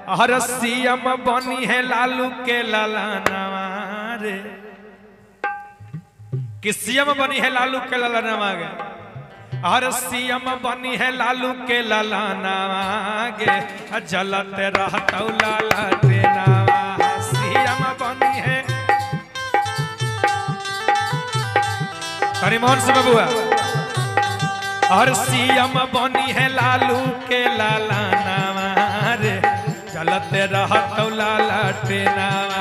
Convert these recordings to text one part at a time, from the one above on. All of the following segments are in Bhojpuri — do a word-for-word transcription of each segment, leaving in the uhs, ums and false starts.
हर सीएम बनी है लालू के ललनवा रे कि सीएम बनी है लालू के ललनवा गे हर सीएम बनी है लालू के ललनवा गे जलते रहतौ लालटे नवा सीएम बनी है हरिमोहन से बबुआ हर सीएम बनी है लालू के ललनवा रे चलते रहतौ लालटे नवा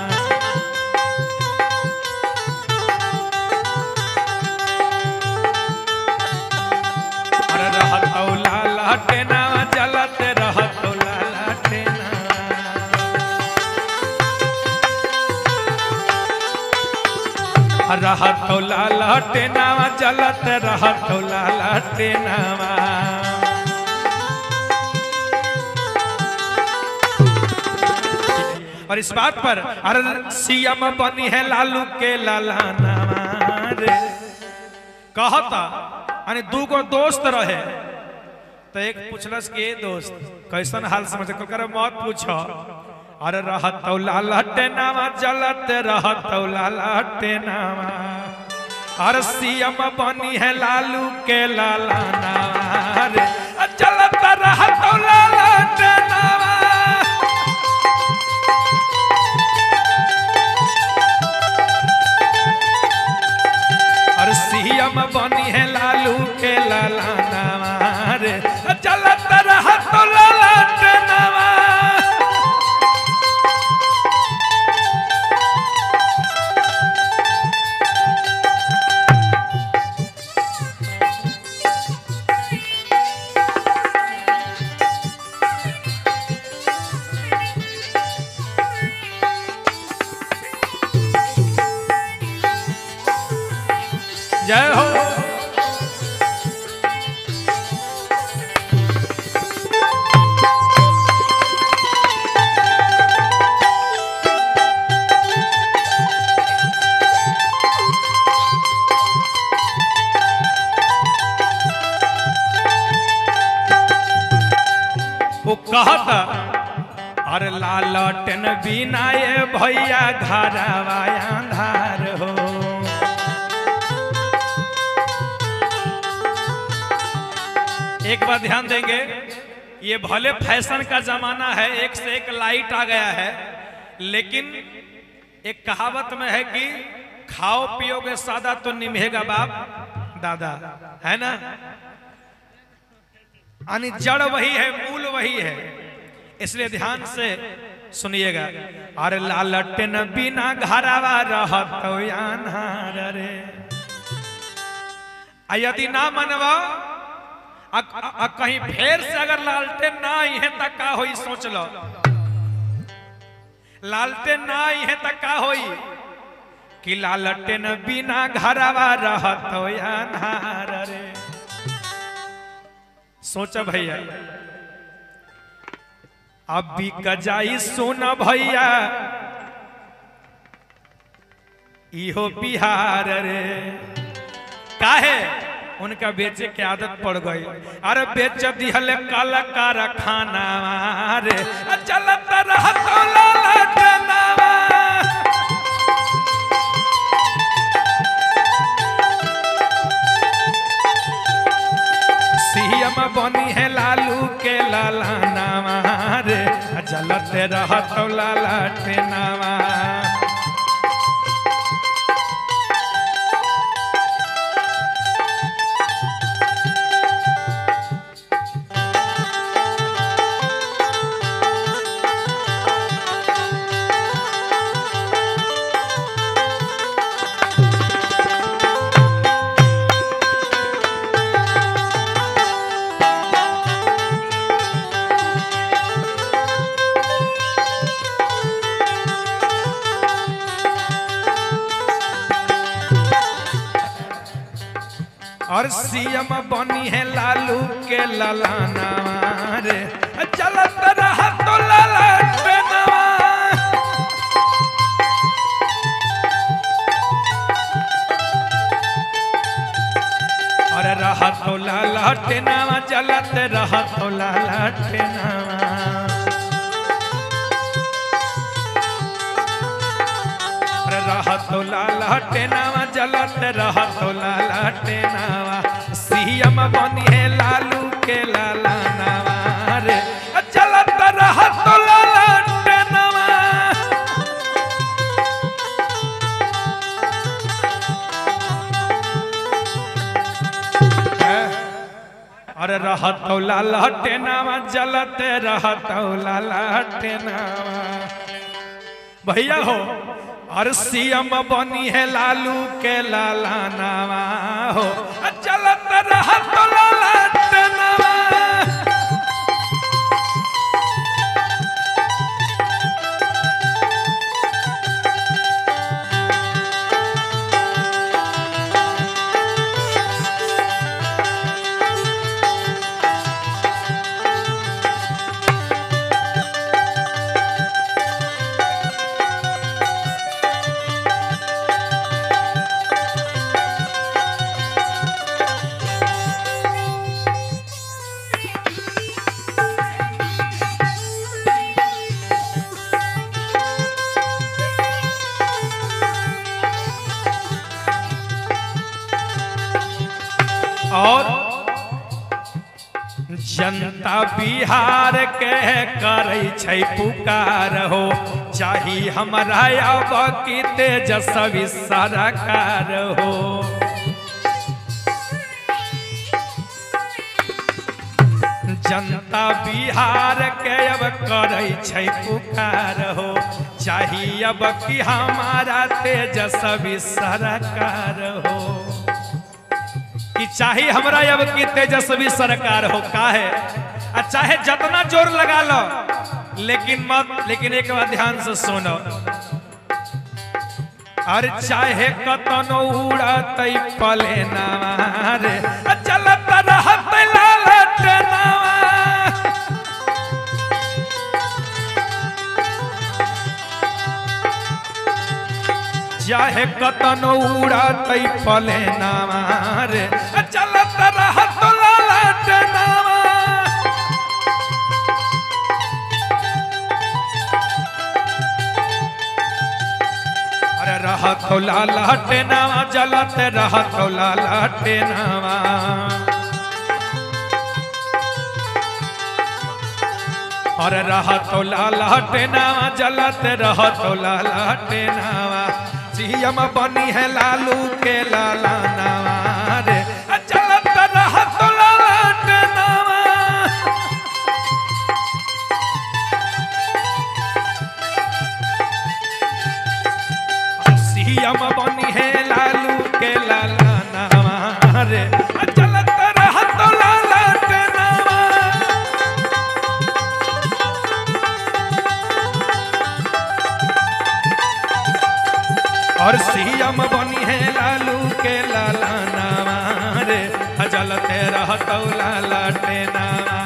अरे रहतौ लालटे नवा चलते रहतौ लालटे नवा रहतौ लालटे नवा चलते रहतौ लालटे नवा और इस बात पर अरे सीएम बनी है लालू के ललनवा रे कहता अने दूगो दोस्त रहे तो एक पूछलस के दोस्त कैसन हाल समझ कर मत पूछो अरे रहतौ लालटे नवा जलते रहतौ लालटे नवा अरे सीएम बनी है लालू के ललनवा रे जलते रहतौ लालटे नवा सीएम बनी है लालू के ललनवा रे चलत रहतौ लालटे नवा जय हो वो कहता अरे लालटेन बिना ये भैया घरवा अंधार हो एक बात ध्यान देंगे ये भले फैशन का जमाना है एक से एक लाइट आ गया है लेकिन एक कहावत में है कि खाओ पियोगे सादा तो निभेगा बाप दादा है ना यानी जड़ वही है मूल वही है इसलिए ध्यान से सुनिएगा अरे लालटेन बिना घरवा रहतौ अन्हार रे यदि ना मनवा आ, आ, आ कहीं फेर से अगर लालटेन ना आई है तक का होई सोच लो लालटेन ना आई है तक का होई कि लालटेन बिना घरवा रहतौ अन्हार रे सोच भैया अब भी कजाई सुन भैया इहो बिहार रे काहे उनका बेचे की आदत पड़ गई अरे बेच दिहले काला कारखाना रे चलत रहतौ लालटे नवा सीएम बनी है लालू के ललनवा रे चलत रहतौ लालटे नवा और सीएम बनी है लालू के ललनवा रे चलत रहतौ लालटे नवा अरे रहतौ लालटे नवा चलत रहतौ लालटे नवा रहतो लालटे नावा जलत रहतो लालटे नावा सीएम बनी है लालू के लाला नावा रे जलत रहतो लालटे नावा। अरे रहतो लालटे नावा जलत रहतो लालटे नावा भैया हो। और सीएम बनी है लालू के लाला नावा हो चलत रहतो लालटे नावा। और जनता बिहार के करे छै पुकार हो चाही हमरा अब की तेजस्वी सरकार हो। जनता बिहार के अब करे छै पुकार हो चाही अब की हमारा तेजस्वी सरकार हो कि चाहे हमरा अब की तेजस्वी सरकार हो काहे चाहे जितना जोर लगा लो लेकिन मत लेकिन एक बार ध्यान से सुनो। अरे चाहे कतनो उड़त पले नावा रे चलत रहत लालटे नावा। चाहे कतनो उड़त पले नावा रे चलत रहतो लालटे नावा। अरे रहतो लालटे नावा जलत रहतो लालटे नावा। अरे रहतो लालटे नावा जलत रहतो लालटे नावा सीएम बनी है लालू के लाला नावा रे चलत रहतो लालटे नावा। सीएम बनी है लालू के लाला नावा रे चलत रहतो लालटे नावा। और सीएम बनी है लालू के लाला नावा रे जलते रहतो लालटे नावा।